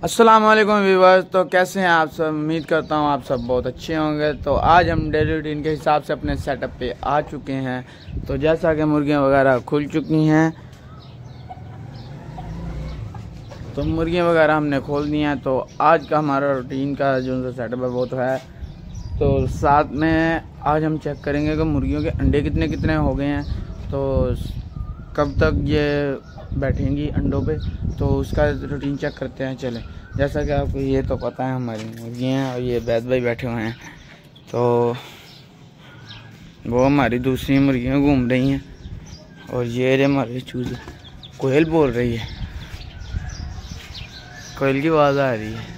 अस्सलाम वालेकुम व्यूअर्स। तो कैसे हैं आप सब? उम्मीद करता हूं आप सब बहुत अच्छे होंगे। तो आज हम डेली रूटीन के हिसाब से अपने सेटअप पे आ चुके हैं। तो जैसा कि मुर्गियां वगैरह खुल चुकी हैं, तो मुर्गियां वगैरह हमने खोल दी हैं। तो आज का हमारा रूटीन का जो सेटअप है वो तो है। तो साथ में आज हम चेक करेंगे कि मुर्गियों के अंडे कितने कितने हो गए हैं, तो कब तक ये बैठेंगी अंडों पे, तो उसका रूटीन चेक करते हैं। चलें, जैसा कि आपको ये तो पता है हमारी मुर्गियाँ हैं और ये बैद भाई बैठे हुए हैं। तो वो हमारी दूसरी मुर्गियाँ घूम रही हैं और ये रे हमारे चूजे। कोयल बोल रही है, कोयल की आवाज़ आ रही है,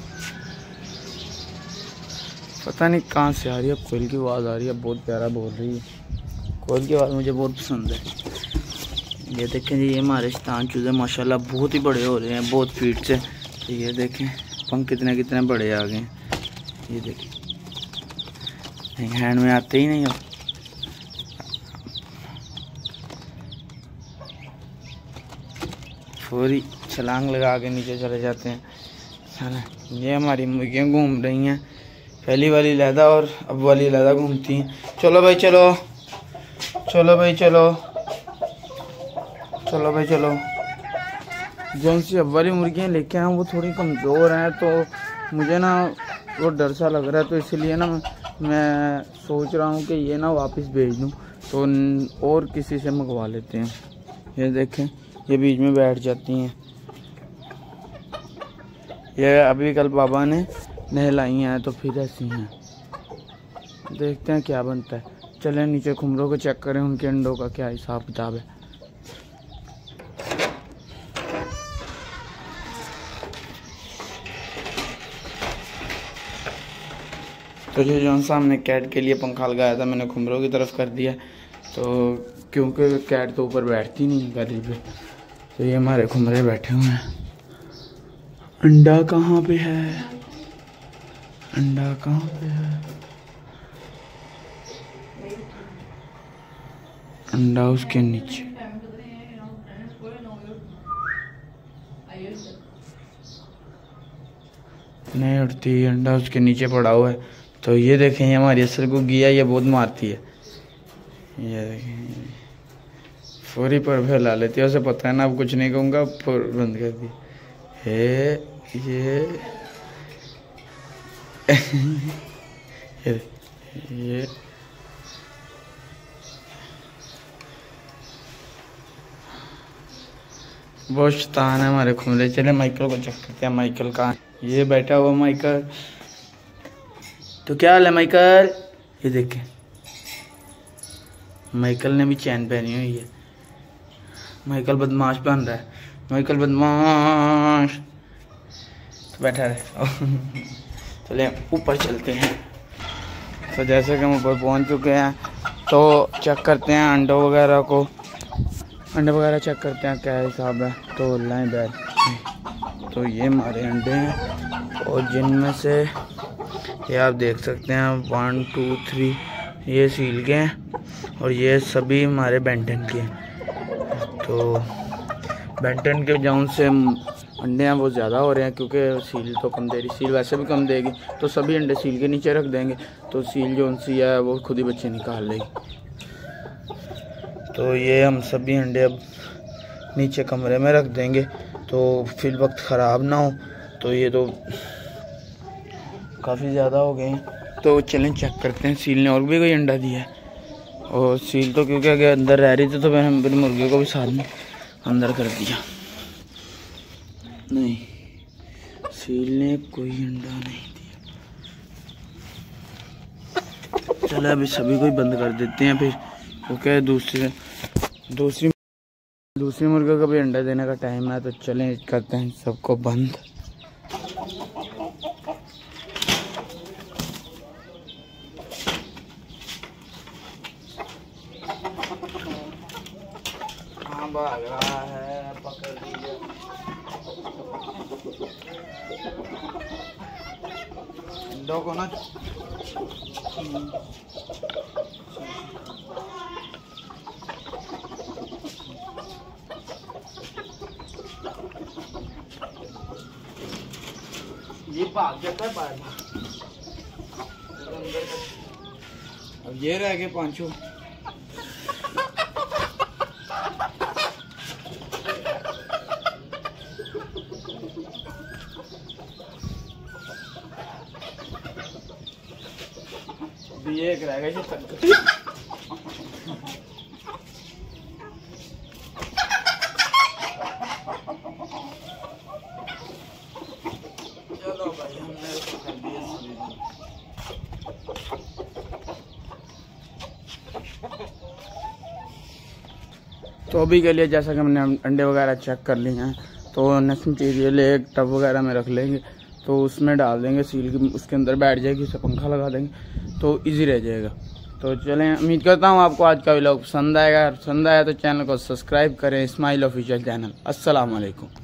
पता नहीं कहाँ से आ रही है। कोयल की आवाज़ आ रही है, बहुत प्यारा बोल रही है। कोयल की आवाज़ मुझे बहुत पसंद है। ये देखें जी, ये हमारे शैतान चूजे माशाल्लाह बहुत ही बड़े हो रहे हैं, बहुत फीट से। तो ये देखें पंख कितने कितने बड़े आ गए हैं। ये देखें, नहीं हैंड में आते ही नहीं हो। पूरी छलांग लगा के नीचे चले जाते हैं। ये हमारी मुर्गियाँ घूम रही हैं, पहली वाली लहदा और अब वाली लहदा घूमती हैं। चलो भाई चलो, चलो भाई चलो, चलो भाई चलो। जो सी अब वाली मुर्गियाँ लेके आए वो थोड़ी कमज़ोर हैं, तो मुझे ना वो डर सा लग रहा है। तो इसलिए ना मैं सोच रहा हूँ कि ये ना वापस भेज दूँ, तो और किसी से मंगवा लेते हैं। ये देखें, ये बीच में बैठ जाती हैं। ये अभी कल बाबा ने नहलाई हैं, तो फिर ऐसी हैं। देखते हैं क्या बनता है। चलें नीचे खुमरों को चेक करें, उनके अंडों का क्या हिसाब किताब है। तो जो सामने कैट के लिए पंखा लगाया था, मैंने खुमरों की तरफ कर दिया। तो क्योंकि कैट तो ऊपर बैठती नहीं गली पे, तो ये हमारे खुमरे बैठे हुए हैं। अंडा कहाँ पे है? अंडा कहाँ पे है? अंडा उसके नीचे। नहीं उठती, अंडा उसके नीचे पड़ा हुआ है। तो ये देखें, ये हमारी असल को गिया, ये बहुत मारती है। ये देखें, फौरी पर फैला लेती है, उसे पता है ना अब कुछ नहीं कहूँगा, बंद कर दी। ये बहुत शैतान है हमारे खुमरे। चले माइकल को चेक करते हैं, माइकल कहाँ? ये बैठा हुआ माइकल। तो क्या हाल है माइकल? ये देखें, माइकल ने भी चैन पहनी हुई है। माइकल बदमाश बन रहा है, माइकल बदमाश। तो बैठा रहे। चले ऊपर चलते हैं। तो जैसे कि हम ऊपर पहुंच चुके हैं, तो चेक करते हैं अंडों वगैरह को। अंडे वगैरह चेक करते हैं क्या हिसाब है। तो लाइन बैठ, तो ये हमारे अंडे हैं, और जिनमें से ये आप देख सकते हैं 1 2 3 ये सील के हैं, और ये सभी हमारे बेंटन के हैं। तो बेंटन के जौन से अंडे हैं वो ज़्यादा हो रहे हैं, क्योंकि सील तो कम दे रही, सील वैसे भी कम देगी, तो सभी अंडे सील के नीचे रख देंगे, तो सील जो सी है वो खुद ही बच्चे निकाल लेगी। तो ये हम सभी अंडे अब नीचे कमरे में रख देंगे, तो फिर वक्त ख़राब ना हो। तो ये तो काफ़ी ज़्यादा हो गए हैं। तो चलें चेक करते हैं सील ने और भी कोई अंडा दिया है। और सील तो क्योंकि अगर अंदर रह रही थी, तो मैंने मेरी मुर्गियों को भी साथ में अंदर कर दिया। नहीं, सील ने कोई अंडा नहीं दिया। चलो अभी सभी को ही बंद कर देते हैं, फिर ओके दूसरी मुर्गियों का भी अंडा देने का टाइम है। तो चलें करते हैं सबको बंद। हाँ भाग रहा है, पकड़ लीजिए। अंडों को ना भाग जाता है बाहर। अब ये रह गए पांचों। ये एक रह गया। चलो भाई हमने कर दिया। तो अभी के लिए जैसा कि हमने अंडे वगैरह चेक कर लिए हैं, तो नेक्स्ट मटीरियल एक टब वगैरह में रख लेंगे, तो उसमें डाल देंगे सील की, उसके अंदर बैठ जाएगी, उसे पंखा लगा देंगे तो इजी रह जाएगा। तो चलें, उम्मीद करता हूँ आपको आज का व्लॉग पसंद आएगा। पसंद आया तो चैनल को सब्सक्राइब करें, इस्माइल ऑफिशियल चैनल। अस्सलाम वालेकुम।